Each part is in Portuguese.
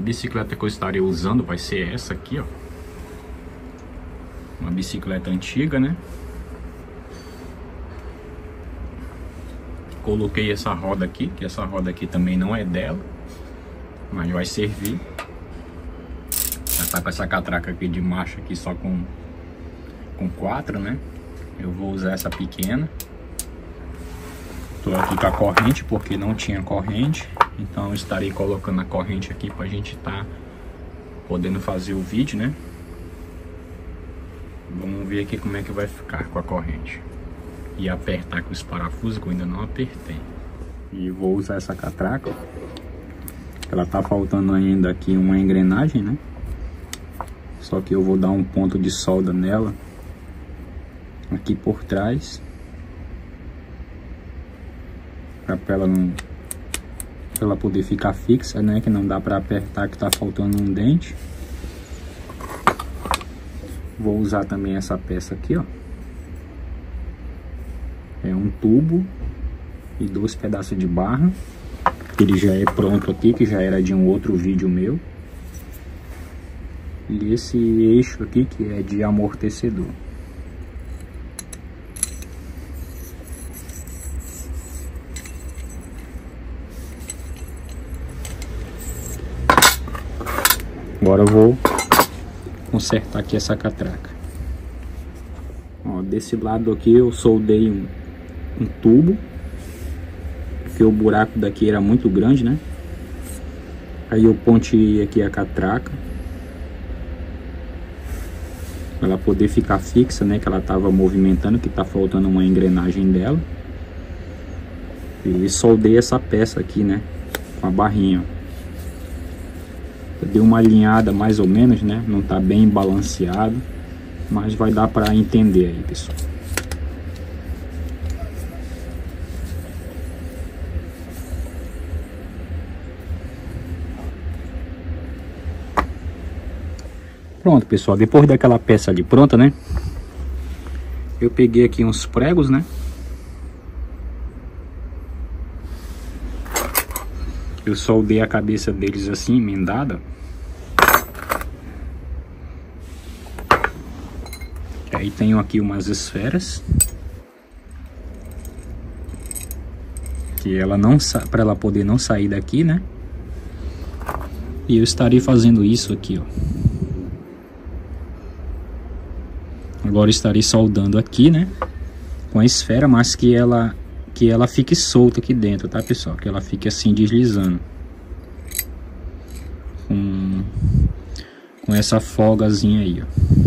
bicicleta que eu estarei usando vai ser essa aqui, ó. Uma bicicleta antiga, né? Coloquei essa roda aqui, que essa roda aqui também não é dela, mas vai servir. Já tá com essa catraca aqui de marcha aqui só com 4, né? Eu vou usar essa pequena. Tô aqui com a corrente porque não tinha corrente, então eu estarei colocando a corrente aqui pra gente tá podendo fazer o vídeo, né? Vamos ver aqui como é que vai ficar com a corrente. E apertar com os parafusos que eu ainda não apertei. E vou usar essa catraca. Ela tá faltando ainda aqui uma engrenagem, né? Só que eu vou dar um ponto de solda nela aqui por trás, pra ela não, pra ela poder ficar fixa, né? Que não dá pra apertar, que tá faltando um dente. Vou usar também essa peça aqui, ó. É um tubo e 2 pedaços de barra. Ele já é pronto aqui, que já era de um outro vídeo meu. E esse eixo aqui, que é de amortecedor. Agora eu vou consertar aqui essa catraca. Ó, desse lado aqui eu soldei um tubo, porque o buraco daqui era muito grande, né? Aí eu ponteei aqui a catraca para ela poder ficar fixa, né? Que ela tava movimentando, que tá faltando uma engrenagem dela. E soldei essa peça aqui, né? Com a barrinha, ó. Deu uma alinhada mais ou menos, né? Não tá bem balanceado, mas vai dar para entender aí, pessoal. Pronto, pessoal, depois daquela peça ali pronta, né? Eu peguei aqui uns pregos, né? Eu soldei a cabeça deles assim, emendada. Aí tenho aqui umas esferas. Que ela não, para ela poder não sair daqui, né? E eu estarei fazendo isso aqui, ó. Agora estarei soldando aqui, né? Com a esfera, mas que ela fique solta aqui dentro, tá, pessoal? Que ela fique assim deslizando. Com essa folgazinha aí, ó.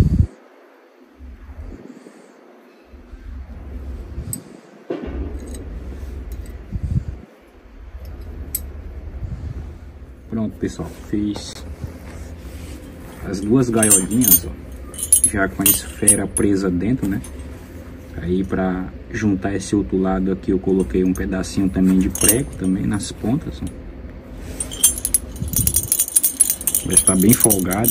Pronto, pessoal, fiz as 2 gaiolinhas, ó, já com a esfera presa dentro, né? Aí para juntar esse outro lado aqui eu coloquei um pedacinho também de prego também nas pontas, ó. Vai estar bem folgada.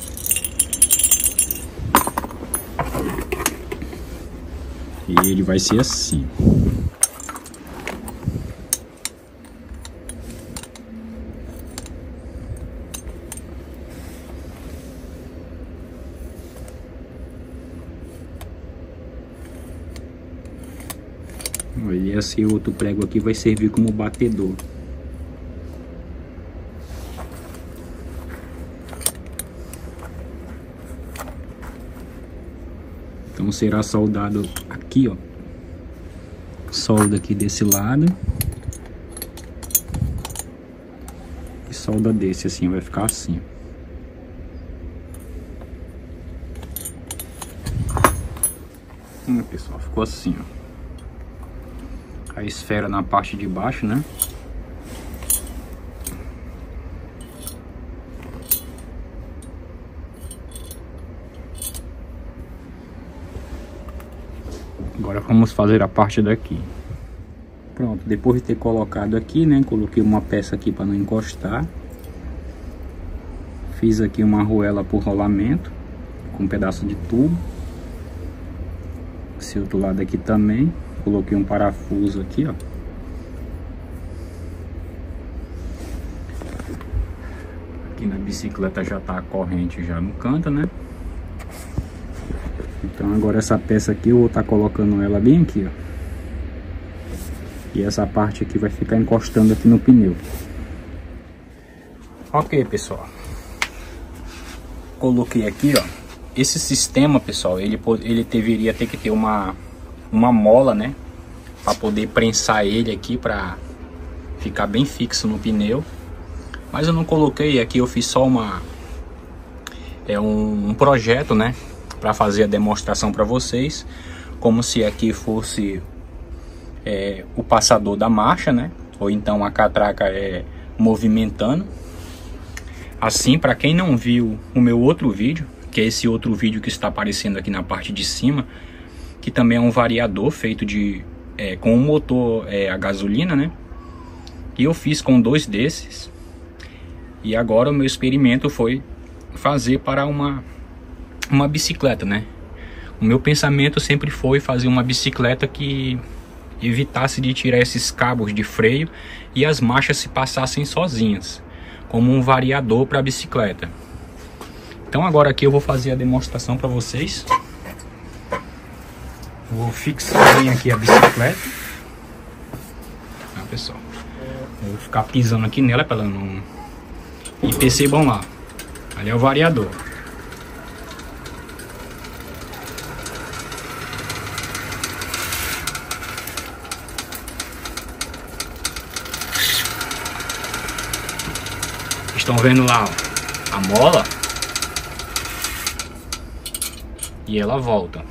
E ele vai ser assim. E esse outro prego aqui vai servir como batedor. Então será soldado aqui, ó. Solda aqui desse lado. E solda desse assim, vai ficar assim. Pessoal, ficou assim, ó. A esfera na parte de baixo, né? Agora vamos fazer a parte daqui. Pronto, depois de ter colocado aqui, né? Coloquei uma peça aqui para não encostar. Fiz aqui uma arruela por rolamento, com um pedaço de tubo. Esse outro lado aqui também. Coloquei um parafuso aqui, ó. Aqui na bicicleta já tá a corrente já no canto, né? Então agora essa peça aqui eu vou estar colocando ela bem aqui, ó. E essa parte aqui vai ficar encostando aqui no pneu. Ok, pessoal. Coloquei aqui, ó. Esse sistema, pessoal, ele deveria ter que ter uma mola, né? Para poder prensar ele aqui, para ficar bem fixo no pneu. Mas eu não coloquei aqui, eu fiz só um projeto, né? Para fazer a demonstração para vocês. Como se aqui fosse o passador da marcha, né? Ou então a catraca movimentando. Assim, para quem não viu o meu outro vídeo, que é esse outro vídeo que está aparecendo aqui na parte de cima, que também é um variador feito com um motor a gasolina, né? E eu fiz com 2 desses. E agora o meu experimento foi fazer para uma bicicleta, né? O meu pensamento sempre foi fazer uma bicicleta que evitasse de tirar esses cabos de freio e as marchas se passassem sozinhas, como um variador para a bicicleta. Então agora aqui eu vou fazer a demonstração para vocês. Vou fixar bem aqui a bicicleta. Tá, pessoal? Vou ficar pisando aqui nela para ela não... E percebam lá, ali é o variador. Estão vendo lá, ó, a mola? E ela volta.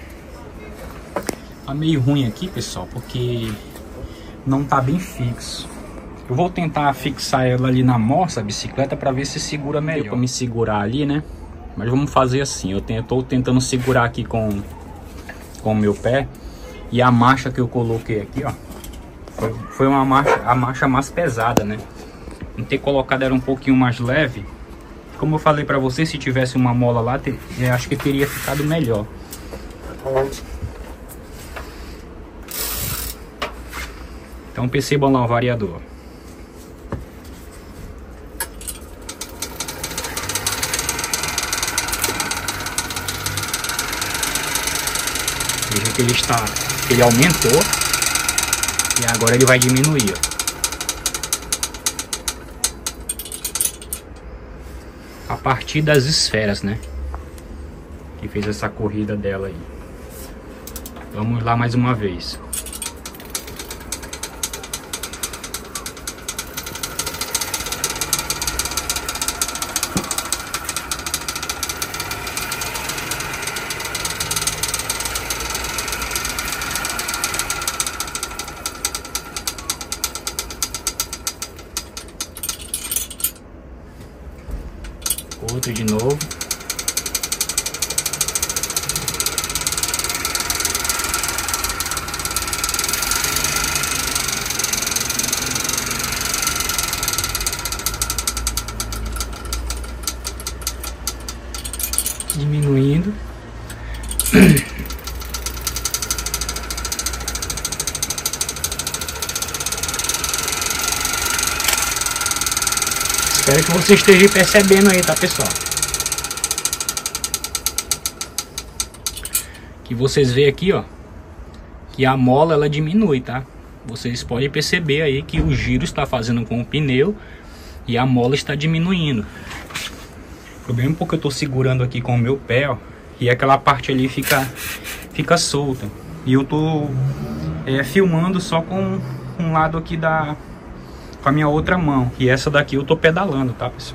Tá meio ruim aqui, pessoal, porque não tá bem fixo. Eu vou tentar fixar ela ali na moça, a bicicleta, para ver se segura melhor. Para me segurar ali, né? Mas vamos fazer assim. Eu tô tentando segurar aqui com o meu pé. E a marcha que eu coloquei aqui, ó, foi a marcha mais pesada, né? Não ter colocado era um pouquinho mais leve. Como eu falei para você, se tivesse uma mola lá, acho que teria ficado melhor. Então percebam lá o variador. Veja que ele aumentou e agora ele vai diminuir. A partir das esferas, né? Que fez essa corrida dela aí. Vamos lá mais uma vez. Outro de novo. Diminuindo. Espero que você esteja percebendo aí, tá, pessoal? Que vocês veem aqui, ó, que a mola ela diminui, tá? Vocês podem perceber aí que o giro está fazendo com o pneu e a mola está diminuindo. O problema é porque eu tô segurando aqui com o meu pé, ó, e aquela parte ali fica solta. E eu tô filmando só com um lado aqui com a minha outra mão. E essa daqui eu tô pedalando, tá, pessoal?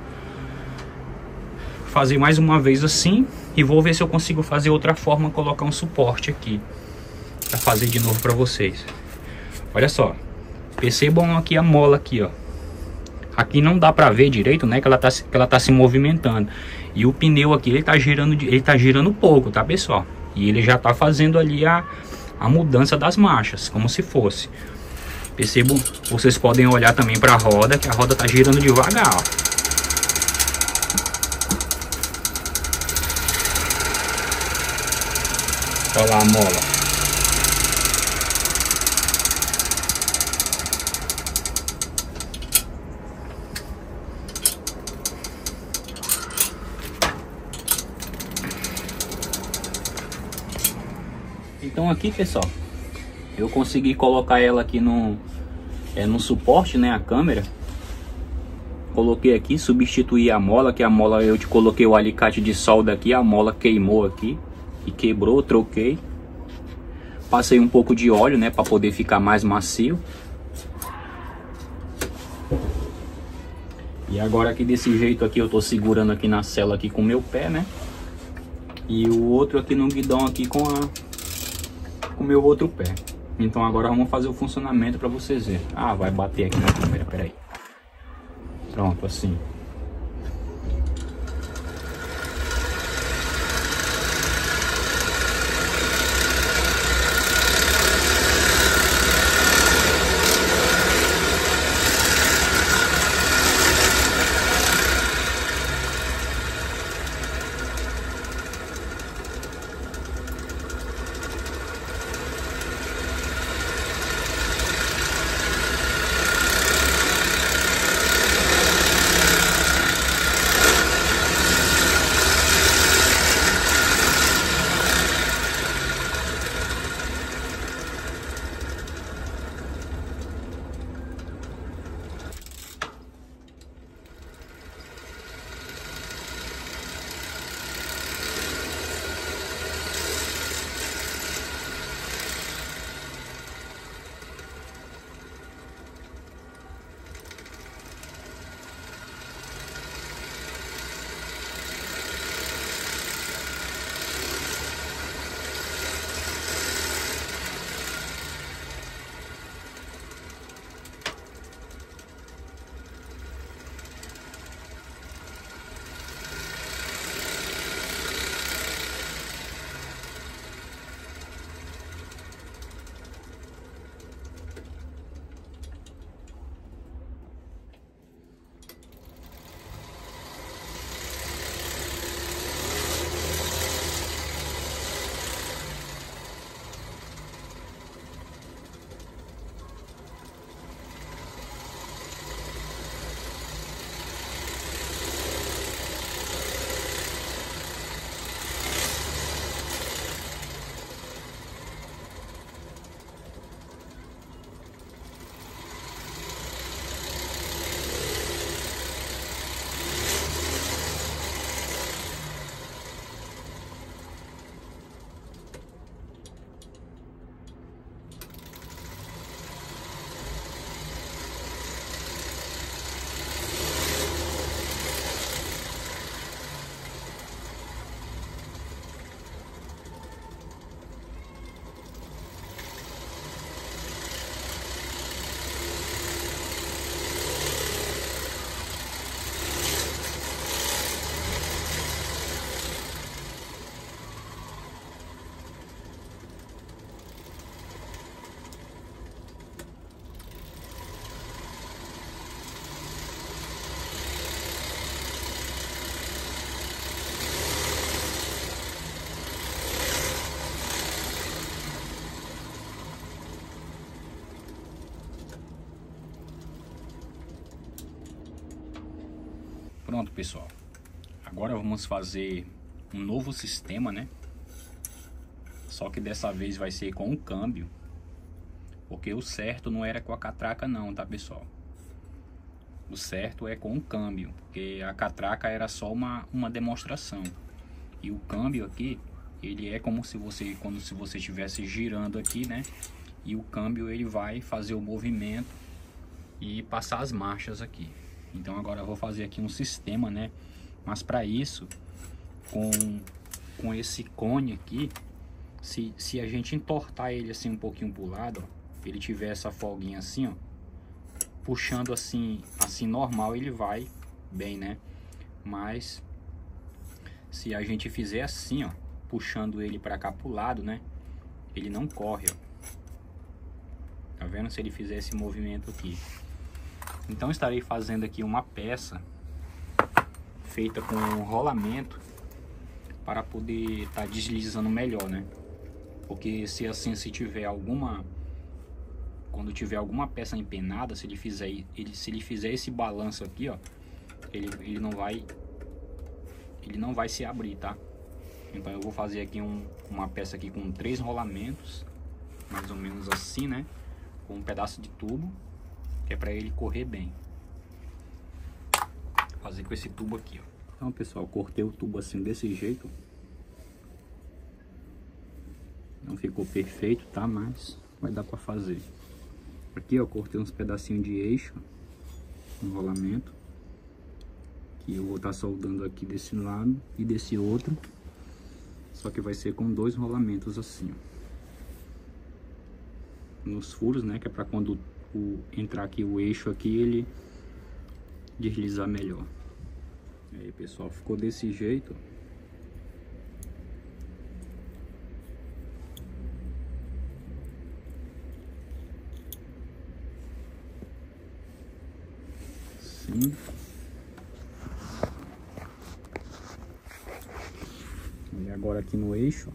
Vou fazer mais uma vez assim. E vou ver se eu consigo fazer outra forma, colocar um suporte aqui. Pra fazer de novo pra vocês. Olha só. Percebam aqui a mola aqui, ó. Aqui não dá pra ver direito, né? Que ela tá se movimentando. E o pneu aqui, ele tá girando pouco, tá, pessoal? E ele já tá fazendo ali a mudança das marchas, como se fosse. Percebam, vocês podem olhar também para a roda, que a roda tá girando devagar, ó. Olha lá a mola. Então aqui, pessoal, eu consegui colocar ela aqui no suporte, né, a câmera. Coloquei aqui, substituí a mola, que a mola eu te coloquei o alicate de solda aqui, a mola queimou aqui e quebrou, troquei. Passei um pouco de óleo, né, para poder ficar mais macio. E agora aqui desse jeito aqui eu tô segurando aqui na sela aqui com o meu pé, né? E o outro aqui no guidão aqui com o meu outro pé. Então agora vamos fazer o funcionamento para vocês verem. Ah, vai bater aqui na câmera, peraí. Pronto, assim. Pronto, pessoal. Agora vamos fazer um novo sistema, né? Só que dessa vez vai ser com o câmbio. Porque o certo não era com a catraca não, tá, pessoal? O certo é com o câmbio. Porque a catraca era só uma demonstração. E o câmbio aqui, ele é como se você estivesse girando aqui, né? E o câmbio ele vai fazer o movimento e passar as marchas aqui. Então agora eu vou fazer aqui um sistema, né? Mas para isso, com esse cone aqui, se a gente entortar ele assim um pouquinho pro lado, ó, ele tiver essa folguinha assim, ó, puxando assim normal, ele vai bem, né? Mas se a gente fizer assim, ó, puxando ele para cá pro lado, né? Ele não corre, ó. Tá vendo? Se ele fizer esse movimento aqui. Então estarei fazendo aqui uma peça feita com rolamento para poder estar deslizando melhor, né? Porque se tiver quando tiver alguma peça empenada, se ele fizer esse balanço aqui, ó, ele não vai se abrir, tá? Então eu vou fazer aqui uma peça aqui com 3 rolamentos, mais ou menos assim, né? Com um pedaço de tubo, que é para ele correr bem. Vou fazer com esse tubo aqui, ó. Então, pessoal, cortei o tubo assim desse jeito. Não ficou perfeito, tá? Mas vai dar para fazer. Aqui, ó, cortei uns pedacinhos de eixo, um rolamento, que eu vou estar soldando aqui desse lado e desse outro. Só que vai ser com 2 rolamentos assim, ó, nos furos, né? Que é para quando entrar aqui o eixo aqui, ele deslizar melhor. Aí, pessoal, ficou desse jeito. Assim. E agora aqui no eixo,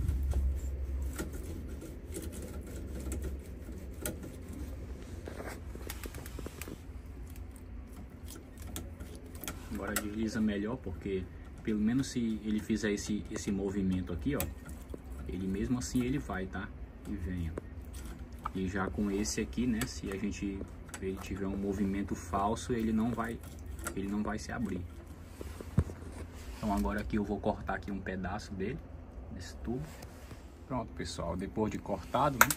agora desliza melhor, porque pelo menos se ele fizer esse movimento aqui, ó, ele mesmo assim ele vai, tá? E vem, ó. E já com esse aqui, né, se ele tiver um movimento falso, ele não vai se abrir. Então agora aqui eu vou cortar aqui um pedaço dele, desse tubo. Pronto, pessoal, depois de cortado, né?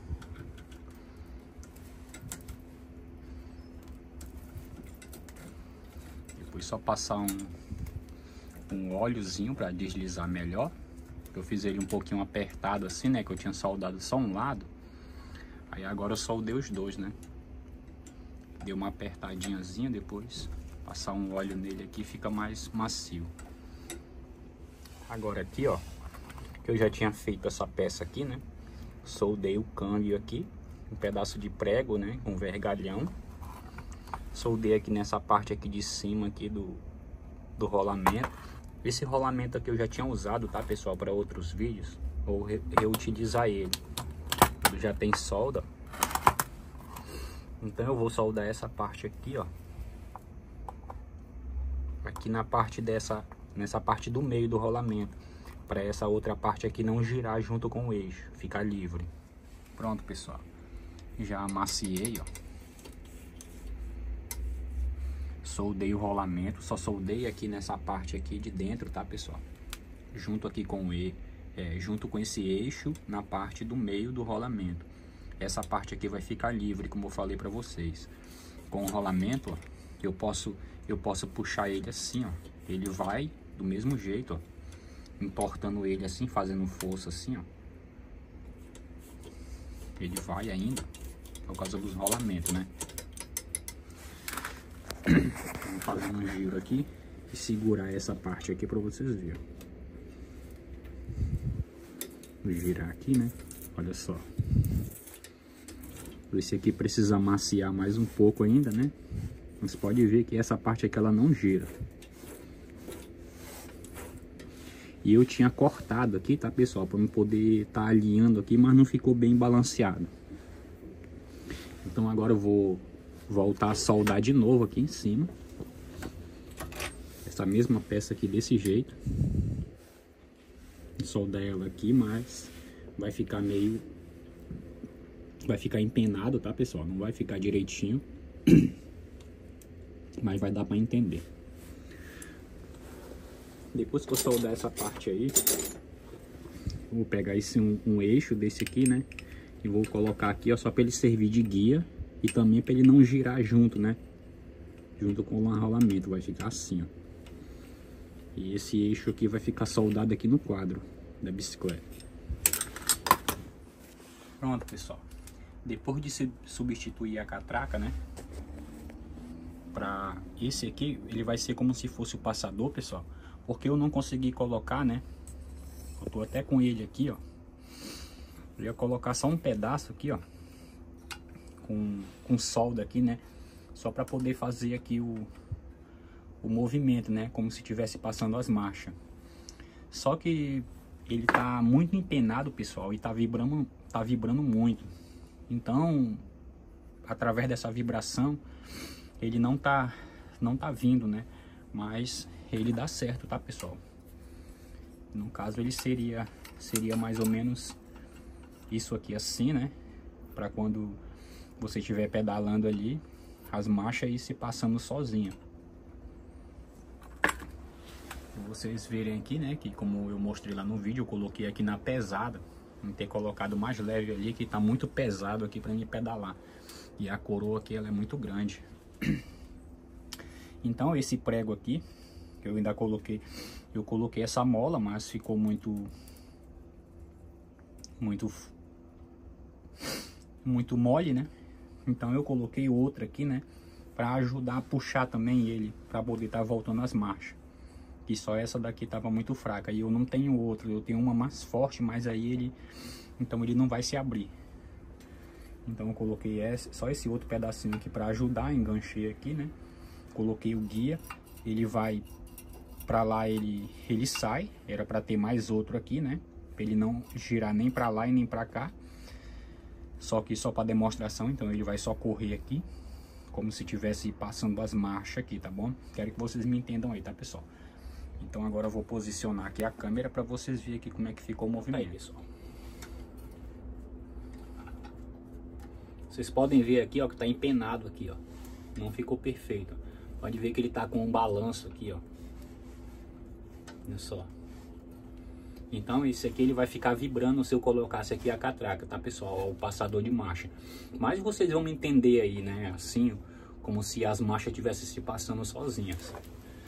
Depois só passar um óleozinho para deslizar melhor. Eu fiz ele um pouquinho apertado assim, né? Que eu tinha soldado só um lado. Aí agora eu soldei os dois, né? Deu uma apertadinhazinha, depois passar um óleo nele aqui fica mais macio. Agora aqui, ó, que eu já tinha feito essa peça aqui, né? Soldei o câmbio aqui, um pedaço de prego, né? Com vergalhão. Soldei aqui nessa parte aqui de cima aqui do rolamento. Esse rolamento aqui eu já tinha usado, tá, pessoal, para outros vídeos. Vou reutilizar ele. Ele já tem solda. Então eu vou soldar essa parte aqui, ó. Aqui na parte nessa parte do meio do rolamento, para essa outra parte aqui não girar junto com o eixo, ficar livre. Pronto, pessoal, já amaciei, ó, soldei o rolamento, só soldei aqui nessa parte aqui de dentro, tá, pessoal, junto aqui com junto com esse eixo na parte do meio do rolamento. Essa parte aqui vai ficar livre, como eu falei para vocês. Com o rolamento, ó, eu posso puxar ele assim, ó, ele vai do mesmo jeito, ó, entortando ele assim, fazendo força assim, ó. Ele vai ainda, por causa dos rolamentos, né? Vamos fazer um giro aqui e segurar essa parte aqui para vocês verem. Vou girar aqui, né? Olha só. Esse aqui precisa amaciar mais um pouco ainda, né? Você pode ver que essa parte aqui ela não gira. E eu tinha cortado aqui, tá, pessoal? Para eu poder estar alinhando aqui, mas não ficou bem balanceado. Então agora eu vou voltar a soldar de novo aqui em cima. Essa mesma peça aqui desse jeito. Soldar ela aqui, mas vai ficar meio... vai ficar empenado, tá, pessoal? Não vai ficar direitinho. Mas vai dar para entender. Depois que eu soldar essa parte aí, vou pegar esse um eixo desse aqui, né? E vou colocar aqui, ó, só para ele servir de guia e também para ele não girar junto, né? Junto com o enrolamento, vai ficar assim, ó. E esse eixo aqui vai ficar soldado aqui no quadro da bicicleta. Pronto, pessoal. Depois de se substituir a catraca, né? Para esse aqui, ele vai ser como se fosse o passador, pessoal. Porque eu não consegui colocar, né? Eu tô até com ele aqui, ó. Eu ia colocar só um pedaço aqui, ó. Com solda aqui, né? Só para poder fazer aqui o movimento, né? Como se estivesse passando as marchas. Só que ele tá muito empenado, pessoal. E tá vibrando muito. Então, através dessa vibração, ele não tá vindo, né? Mas ele dá certo, tá, pessoal? No caso ele seria mais ou menos isso aqui assim, né? Para quando você estiver pedalando ali, as marchas ir se passando sozinha. Vocês verem aqui, né, que como eu mostrei lá no vídeo, eu coloquei aqui na pesada, não ter colocado mais leve ali, que tá muito pesado aqui para mim pedalar. E a coroa aqui ela é muito grande. Então esse prego aqui, eu ainda coloquei, eu coloquei essa mola, mas ficou muito mole, né? Então eu coloquei outra aqui, né, para ajudar a puxar também ele, para poder estar voltando as marchas. Que só essa daqui tava muito fraca, e eu não tenho outra, eu tenho uma mais forte, mas aí então ele não vai se abrir. Então eu coloquei só esse outro pedacinho aqui para ajudar, enganchei aqui, né? Coloquei o guia, ele vai para lá, ele sai, era para ter mais outro aqui, né? Pra ele não girar nem para lá e nem para cá. Só que só para demonstração, então ele vai só correr aqui, como se estivesse passando as marchas aqui, tá bom? Quero que vocês me entendam aí, tá, pessoal? Então agora eu vou posicionar aqui a câmera para vocês verem aqui como é que ficou o movimento. Aí, pessoal. Vocês podem ver aqui, ó, que tá empenado aqui, ó. Não ficou perfeito. Pode ver que ele tá com um balanço aqui, ó. Olha só. Então esse aqui ele vai ficar vibrando se eu colocasse aqui a catraca, tá, pessoal? Ó, o passador de marcha. Mas vocês vão me entender aí, né? Assim, como se as marchas estivessem se passando sozinhas.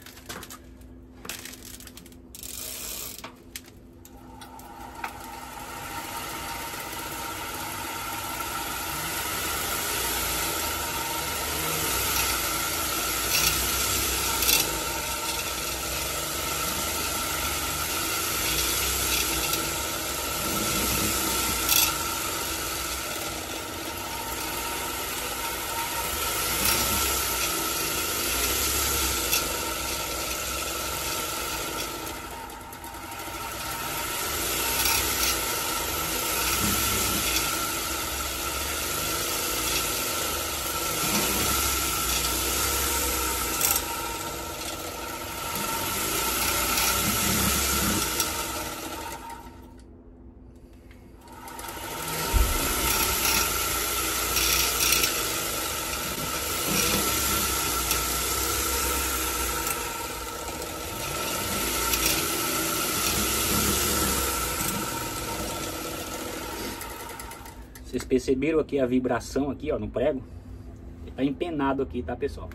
Vocês perceberam aqui a vibração aqui, ó, no prego? Ele tá empenado aqui, tá, pessoal?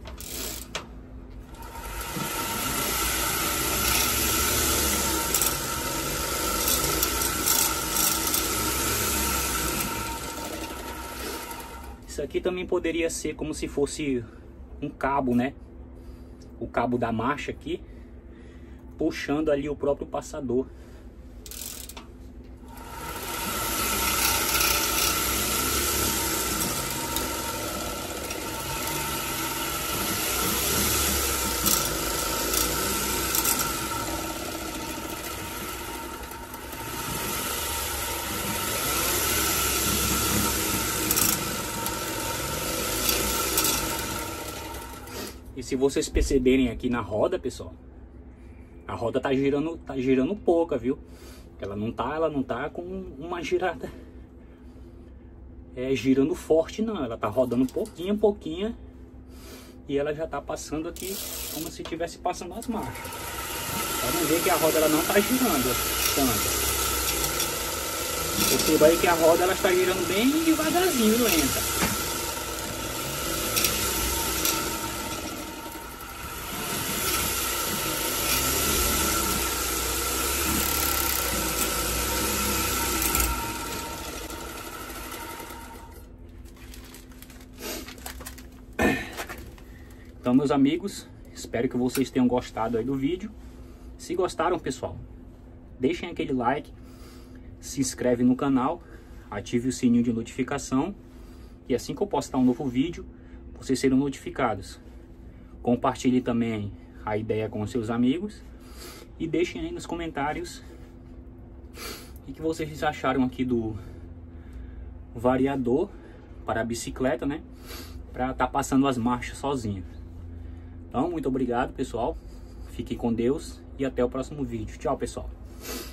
Isso aqui também poderia ser como se fosse um cabo, né? O cabo da marcha aqui, puxando ali o próprio passador. E se vocês perceberem aqui na roda, pessoal, a roda tá girando pouca, viu? Ela não tá com uma girada girando forte, não. Ela tá rodando pouquinho, e ela já tá passando aqui como se estivesse passando as marchas. Podem ver que a roda ela não tá girando tanto. Perceba aí que a roda ela está girando bem devagarzinho, lenta. Então, meus amigos, espero que vocês tenham gostado aí do vídeo. Se gostaram, pessoal, deixem aquele like, se inscreve no canal, ative o sininho de notificação, e assim que eu postar um novo vídeo, vocês serão notificados. Compartilhe também a ideia com seus amigos e deixem aí nos comentários o que vocês acharam aqui do variador para a bicicleta, né? Para estar passando as marchas sozinho. Então, muito obrigado, pessoal. Fiquem com Deus e até o próximo vídeo. Tchau, pessoal. ó.